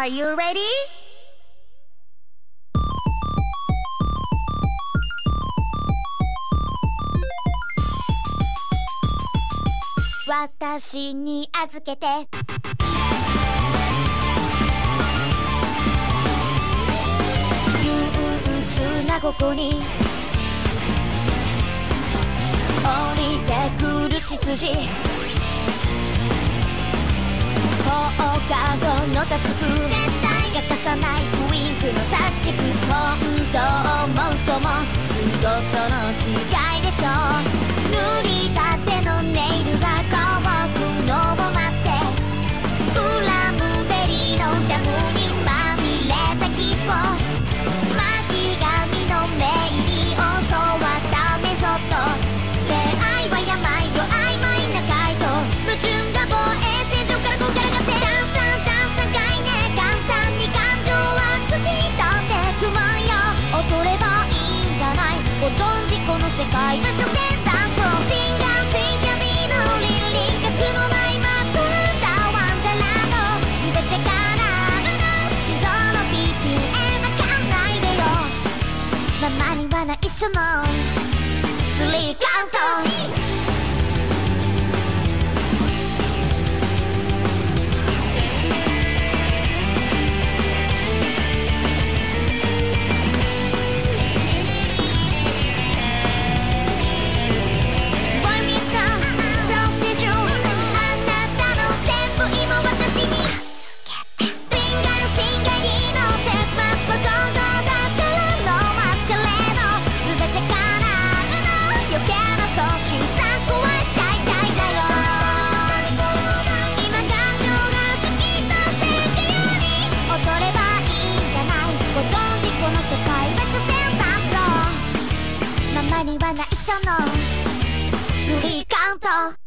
you ready? 私に預けて憂鬱なここに降りてくる執事放課後のタスク絶対欠かさないウインクのタクティクス本当も嘘も仕事の違いでしょ塗りたてのネイルが乾くのを待ってクラムベリーのジャムにまみれたキスを巻き髪のメイに教わったメソッド恋愛は病よ曖昧な回答矛盾が防衛正常からこうからがってダンサー概念簡単に感情は好きだって不満よ踊ればいいんじゃないご存知この世界は所詮ダンスフローシンガーシンキャビーのリルリン格のないマップダワンダラの全てから心臓の BPM わかんないでよママには内緒のスリーカウントには内緒のスリーカウント